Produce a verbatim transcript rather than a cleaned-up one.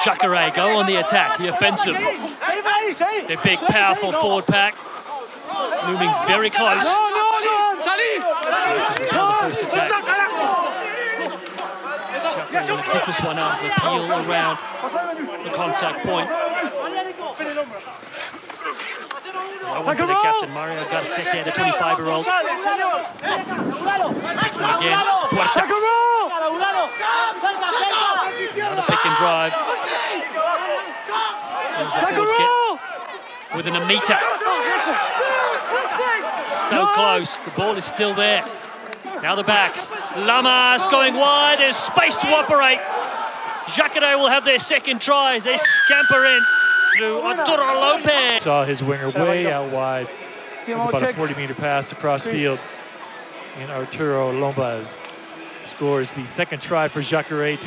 Yacare go on the attack, the offensive. Their big, powerful forward pack, looming very close. This is the first attack. Yacare going to pick this one up, the peel around the contact point. No one for the captain, Mario Garcete, the twenty-five-year-old. And again, it's Puertas. Another pick and drive. There's the forwards get within a metre. So close, the ball is still there. Now the backs. Lamas going wide, there's space to operate. Yacare will have their second try as they scamper in through Arturo Lopez. Saw his winger way out wide. It was about a forty meter pass across field. And Arturo Lopez scores the second try for Yacare.